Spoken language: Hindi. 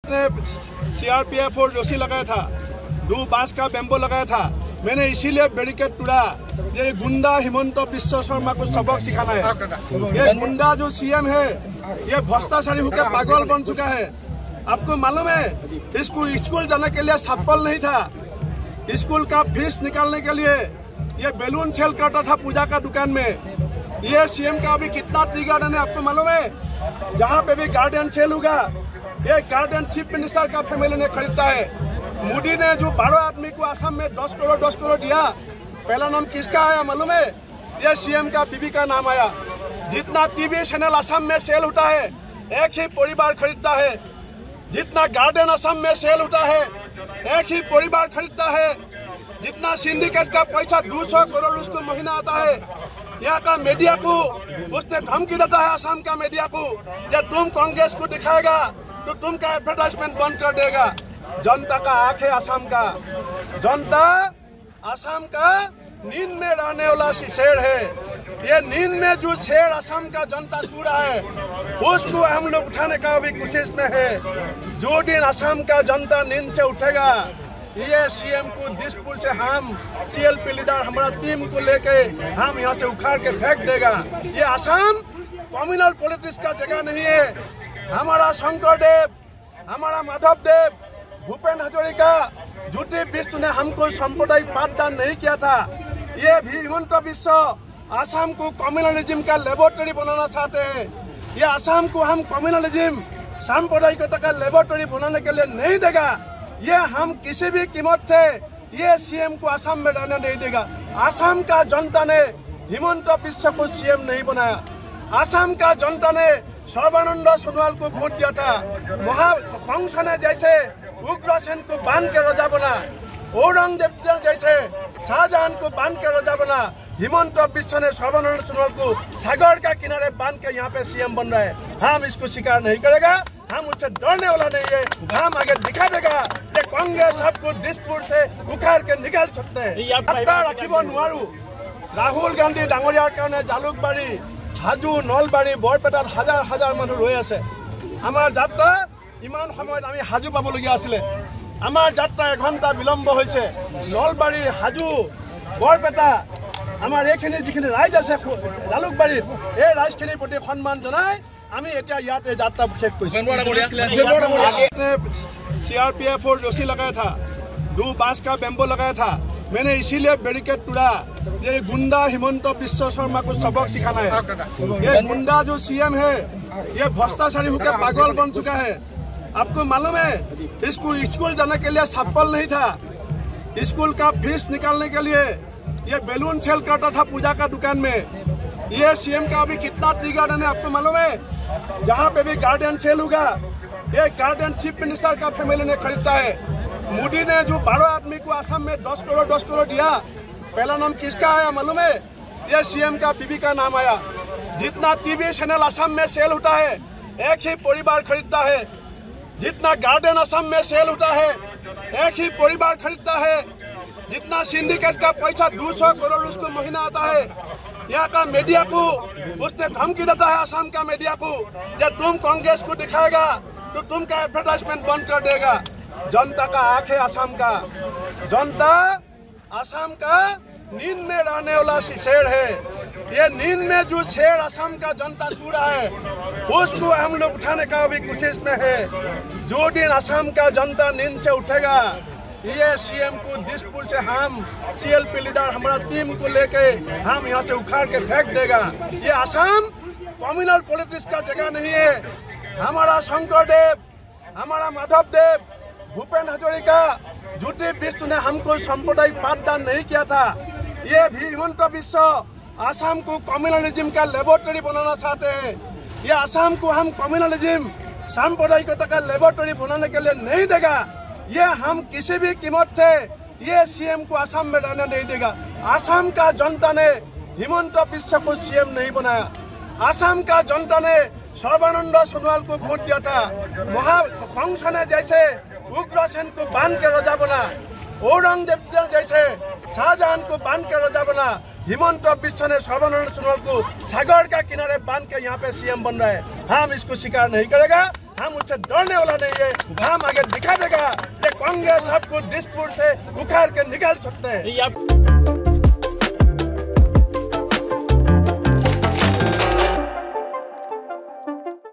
सीआरपीएफ और रस्सी लगाया था, 2 बांस का बेम्बो लगाया था। मैंने इसीलिए बैरिकेड तोड़ा। ये गुंडा हिमंत बिश्व शर्मा को सबक सिखाना है। ये गुंडा जो सीएम है, ये भ्रष्टाचारी होकर पागल बन चुका है। आपको मालूम है, स्कूल जाने के लिए सफल नहीं था। स्कूल का फीस निकालने के लिए ये बैलून सेल करता था पूजा का दुकान में। ये सीएम का अभी कितना टी गार्डन है आपको मालूम है? जहाँ पे भी गार्डन सेल होगा, ये गार्डन चीफ मिनिस्टर का फैमिली ने खरीदता है। मोदी ने जो 12 आदमी को असम में 10 करोड़ दिया, पहला नाम किसका आया मालूम है? ये सीएम का बीबी का नाम आया। जितना टीवी चैनल असम में सेल होता है, एक ही परिवार खरीदता है। जितना गार्डन असम में सेल होता है, एक ही परिवार खरीदता है। जितना सिंडिकेट का पैसा 200 करोड़ उसको महीना आता है। यहाँ का मीडिया को उसने धमकी देता है, असम का मीडिया को, जब तुम कांग्रेस को दिखाएगा तो तुमका एडवर्टाइजमेंट बंद कर देगा। जनता का आंख है असम का। जनता असम का नींद में रहने वाला शेर है। ये नींद में जो शेर असम का जनता सो रहा है, उसको हम लोग उठाने का भी कोशिश में है। जो दिन असम का जनता नींद से उठेगा, ये सीएम को दिसपुर से हम सीएलपी लीडर हमारा टीम को लेके हम यहाँ से उखाड़ के फेंक देगा। ये असम कम्युनल पॉलिटिक्स का जगह नहीं है। हमारा शंकरदेव, हमारा माधवदेव, भूपेन हजारिका, झूठी बिष्ट ने हमको सांप्रदायिक पाठदान नहीं किया था। ये भी हिमंत बिश्व असम को कम्युनलिज्म का लेबोरेटरी बनाना चाहते हैं। ये असम को हम कम्युनलिज्म सांप्रदायिकता का लेबोरेटरी बनाने के लिए नहीं देगा। ये हम किसी भी कीमत से ये सीएम को असम में रहने नहीं देगा। असम का जनता ने हिमंत बिश्व को सीएम नहीं बनाया। असम का जनता ने सर्बानंद सोनोवाल को वोट दिया था। वहाँ कंस ने जैसे उग्रसेन को बांध के राजा बना, औरंगजेब ने जैसे शाहजहां को बांध के राजा बना, हिमंत बिश्व ने सर्बानंद सोनोवाल को सागर का किनारे बांध के यहाँ पे सीएम बन रहा है। हम इसको स्वीकार नहीं करेगा। हम उससे डरने वाला नहीं है। हम आगे दिखा देगा कि कांग्रेस आपको दिसपुर से उखाड़ के निकाल सकते हैं। रखिब नुवारू। राहुल गांधी डांगरियार कारण जालुकबाड़ी, हाजू, नलबाड़ी, बरपेटात हाजार हाजार मानुह रही आछे। आमार यात्रा इमान समय आमी हाजू पाबलगिया आछिले। आमार यात्रा 1 घंटा विलम्ब होइছে। नलबाड़ी, हाजू, बरपेटा आमार एखिनि जिखिनि राइज आछे जालुकबाड़ीत, এই ৰাইজখিনিৰ প্ৰতি সন্মান জনাই আমি এতিয়া ইয়াতে যাত্ৰা শেষ কৰিছো। सीआरपीएफ और रस्सी लगाया था, 2 बांस का बेम्बो लगाया था। मैंने इसीलिए बैरिकेड तोड़ा। ये गुंडा हिमंत बिश्व शर्मा को सबक सिखाना है। ये गुंडा जो सीएम है, ये भ्रष्टाचारी होकर पागल बन चुका है। आपको मालूम है, स्कूल जाने के लिए सफल नहीं था। स्कूल का फीस निकालने के लिए ये बैलून सेल करता था पूजा का दुकान में। ये सीएम का अभी कितना टी गार्डन है आपको मालूम है? जहाँ पे भी गार्डन सेल होगा, ये गार्डन चीफ मिनिस्टर का फैमिली ने खरीदता है। मोदी ने जो 12 आदमी को असम में 10 करोड़ दिया, पहला नाम किसका आया मालूम है? ये सीएम का बीबी का नाम आया। जितना टीवी चैनल असम में सेल होता है, एक ही परिवार खरीदता है। जितना गार्डन असम में सेल होता है, एक ही परिवार खरीदता है। जितना सिंडिकेट का पैसा 200 करोड़ उसको महीना आता है। यहाँ का मीडिया को उसने धमकी देता है, असम का मीडिया को, जब तुम कांग्रेस को दिखाएगा तो तुमका एडवर्टाइजमेंट बंद कर देगा। जनता का आंख है असम का। जनता असम का नींद में रहने वाला शेर है। ये नींद में जो शेर असम का जनता सो रहा है, उसको हम लोग उठाने का भी कोशिश में है। जो दिन असम का जनता नींद से उठेगा, ये सीएम को दिसपुर से हम सीएलपी लीडर हमारा टीम को लेके हम यहाँ से उखाड़ के फेंक देगा। ये असम कम्युनल पॉलिटिक्स का जगह नहीं है। हमारा शंकरदेव, हमारा माधवदेव, भूपेन हजारिका, झूठी बिष्ट ने हमको सांप्रदायिक पाठदान नहीं किया था। ये भी हिमंत बिश्व असम को कम्युनलिज्म का लेबोरेटरी बनाना चाहते हैं। ये असम को हम कम्युनलिज्म सांप्रदायिकता का लेबोरेटरी बनाने के लिए नहीं देगा। ये हम किसी भी कीमत से ये सीएम को असम में रहने नहीं देगा। असम का जनता ने हिमंत बिश्व को सीएम नहीं बनाया। असम का जनता ने सर्बानंद सोनोवाल को वोट दिया था। वहाँ कंस ने जैसे उग्रसेन को बांध के राजा बना, औरंगजेब ने जैसे शाहजहां को बांध के राजा बना, हिमंत बिश्व ने सर्बानंद सोनोवाल को सागर का किनारे बांध के यहाँ पे सीएम बन रहा है। हम इसको स्वीकार नहीं करेगा। हम उससे डरने वाला नहीं है। हम आगे दिखा देगा कि कांग्रेस आपको दिसपुर से उखाड़ के निकाल सकते हैं।